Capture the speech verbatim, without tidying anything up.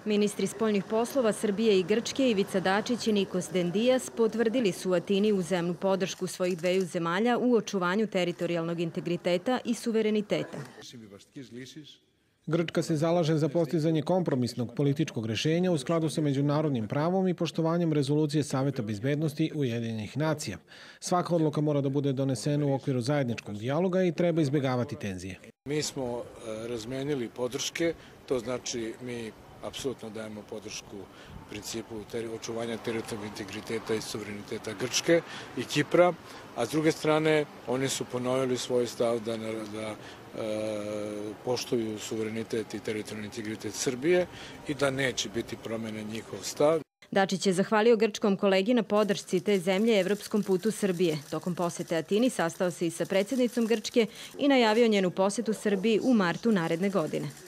Ministri spoljnih poslova Srbije i Grčke Ivica Dačić i Nikos Dendias potvrdili su u Atini uzajamnu podršku svojih dveju zemalja u očuvanju teritorijalnog integriteta i suvereniteta. Grčka se zalaže za postizanje kompromisnog političkog rešenja u skladu sa međunarodnim pravom i poštovanjem rezolucije Saveta bezbednosti Ujedinjenih nacija. Svaka odluka mora da bude donesena u okviru zajedničkog dijaloga i treba izbjegavati tenzije. Mi smo razmenili podrške, to znači mi apsolutno dajemo podršku principu očuvanja teritorijalnog integriteta i suvereniteta Grčke i Kipra, a s druge strane oni su ponovili svoj stav da, da e, poštuju suverenitet i teritorijalni integritet Srbije i da neće biti promene njihov stav. Dačić je zahvalio grčkom kolegi na podršci te zemlje evropskom putu Srbije. Tokom posete Atini sastao se i sa predsjednicom Grčke i najavio njenu posetu Srbiji u martu naredne godine.